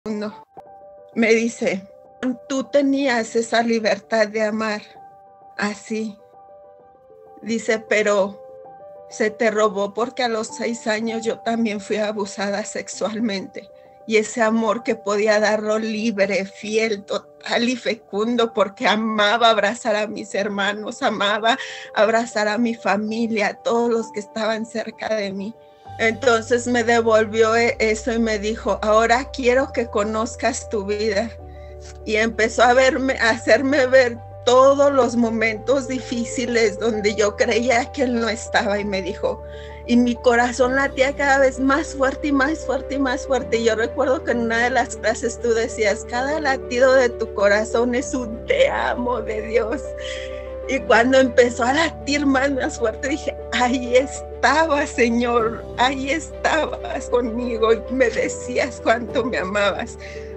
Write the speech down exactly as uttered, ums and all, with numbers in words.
No. Me dice, tú tenías esa libertad de amar así. Dice, pero se te robó porque a los seis años yo también fui abusada sexualmente. Y ese amor que podía darlo libre, fiel, total y fecundo, porque amaba abrazar a mis hermanos, amaba abrazar a mi familia, a todos los que estaban cerca de mí. Entonces me devolvió eso y me dijo, ahora quiero que conozcas tu vida. Y empezó a verme, a hacerme ver todos los momentos difíciles donde yo creía que él no estaba, y me dijo, y mi corazón latía cada vez más fuerte y más fuerte y más fuerte. Y yo recuerdo que en una de las clases tú decías, cada latido de tu corazón es un te amo de Dios. Y cuando empezó a latir más, más fuerte, dije, ahí estabas, Señor, ahí estabas conmigo y me decías cuánto me amabas.